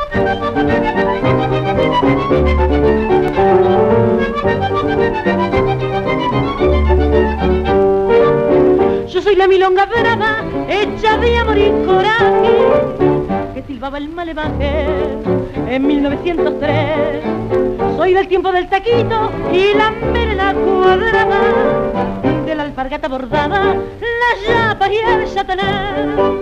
Yo soy la milonga brava, hecha de amor y coraje, que silbaba el malevaje en 1903. Soy del tiempo del taquito y la merla cuadrada, de la alpargata bordada, la yapa y el chataner.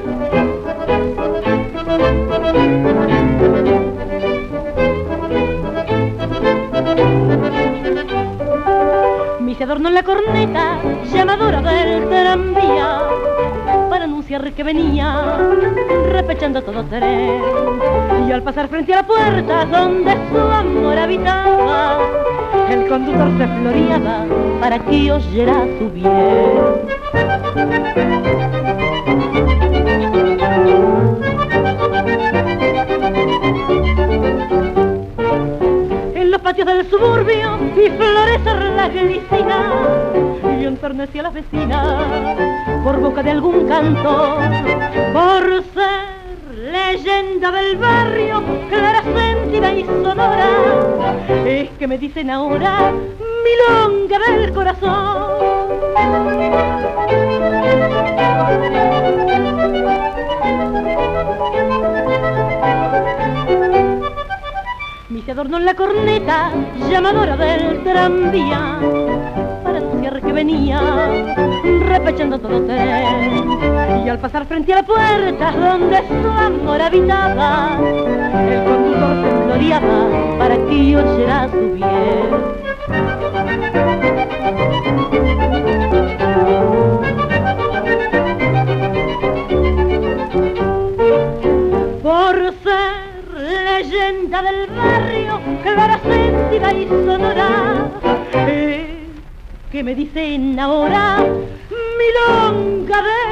Se adornó en la corneta, llamadora del tranvía, para anunciar que venía, repechando todo tren. Y al pasar frente a la puerta donde su amor habitaba, el conductor se floreaba para que oyera su bien. En los patios del suburbio y florecer la glicina, y enternecía a las vecinas por boca de algún cantor, por ser leyenda del barrio, clara, sentida y sonora. Es que me dicen ahora milonga del corazón. Mi se adornó en la corneta, llamadora del tranvía, para anunciar que venía, repechando todo tren. Y al pasar frente a la puerta donde su amor habitaba, el conductor se floreaba para que oyera su bien. Por ser leyenda del barrio, clara, sentida y sonora, que me dicen ahora milonga de